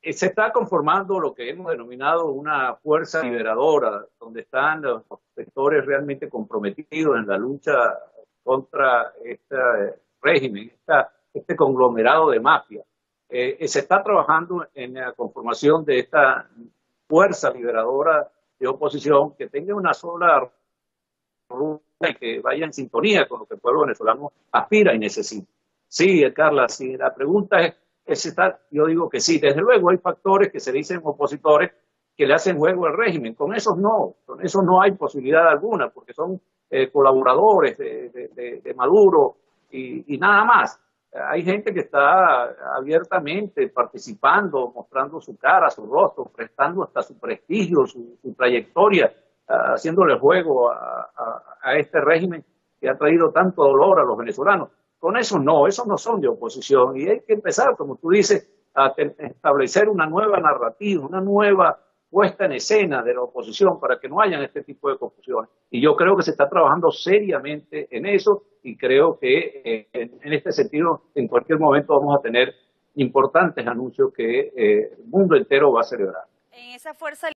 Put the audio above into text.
Se está conformando lo que hemos denominado una fuerza liberadora, donde están los sectores realmente comprometidos en la lucha contra este régimen, este conglomerado de mafia. Se está trabajando en la conformación de esta fuerza liberadora de oposición que tenga una sola ruta y que vaya en sintonía con lo que el pueblo venezolano aspira y necesita. Sí, Carla, sí, la pregunta es estar, yo digo que sí, desde luego hay factores que se dicen opositores que le hacen juego al régimen, con esos no hay posibilidad alguna, porque son colaboradores de Maduro y nada más. Hay gente que está abiertamente participando, mostrando su cara, su rostro, prestando hasta su prestigio, su trayectoria, haciéndole juego a este régimen que ha traído tanto dolor a los venezolanos. Con esos no son de oposición y hay que empezar, como tú dices, a establecer una nueva narrativa, una nueva puesta en escena de la oposición para que no hayan este tipo de confusiones. Y yo creo que se está trabajando seriamente en eso y creo que en este sentido en cualquier momento vamos a tener importantes anuncios que el mundo entero va a celebrar. En esa fuerza